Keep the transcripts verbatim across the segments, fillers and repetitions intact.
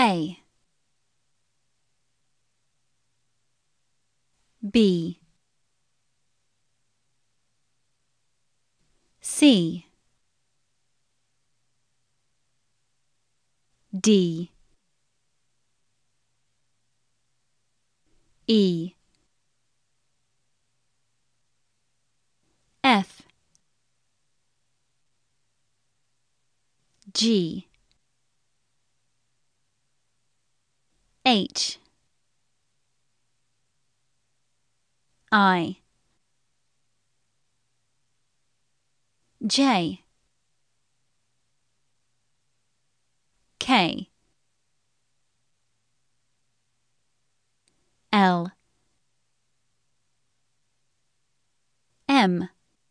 A, B, C, D, E, F, G, H, I, J, K, L, M,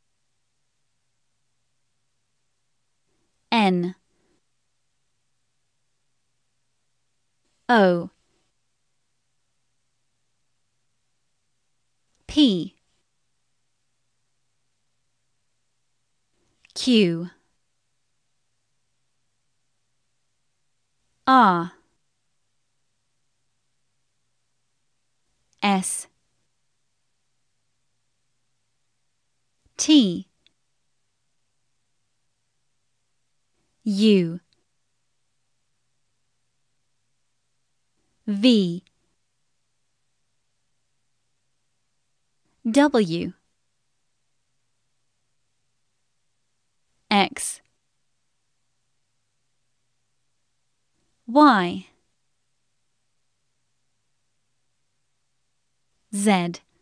N, O, P, Q, R, S, T, U, V, W, X, Y, Z.